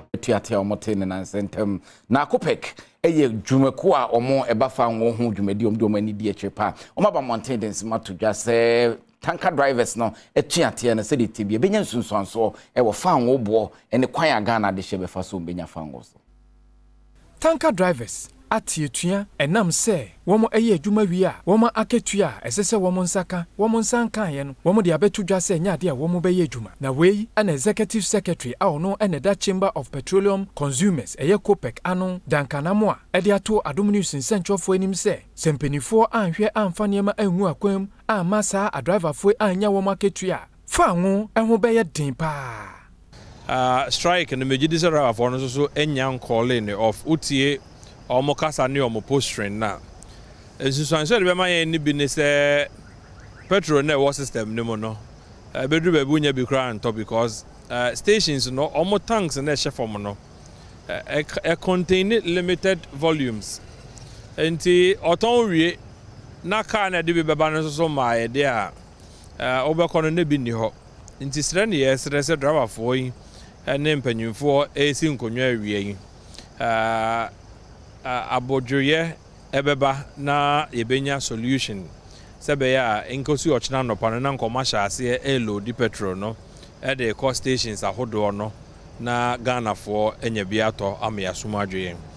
tuatia omote ne nansentem na COPEC eye dwumako a omo ebafa nwo ho dwumadi omo ani die chepa omo ba maintenance mato dwa se tanker drivers no etuatia na se de tibie benya nsunsuanso e wo fa nwo bo ene kwan aga na de hye befa so benya fa nwo so tanker drivers atietua enam se womo eye adwuma wi a womo aketua esese womo nsaka womo nsankan ye no womo de abetudwa se nyade a womo beye adwuma na wei an executive secretary a ono ene da chamber of petroleum consumers eye COPEC ano dankanamo a ede ato Adom news nsentwofo anim se sempenifo anhwe amfa niema anwu akwam amasa a driver fo anya womo aketua fa nwo eho beye den pa strike and the major driver for no so enya calling of utie omo kasa ni omo postering na ensusuanso de be ma ye ni bi ne se petrol na war system ni mo no bedru be bunya bi kra nto because stations no omo tanks na she form no contain limited volumes enti oton wie na car na de be beba no so ma ye de a obekọ no bi ni ho enti sre ne ye sre se driver fo yi ene mpanyimfo esi nkonwa awie yi abodwoye ebeba na yebenya solution sebe ya enkosi ochina no pano na nkoma hyase elo di petrol no e de cost stations ahodo no na Ghana for enya biato amya sumadwe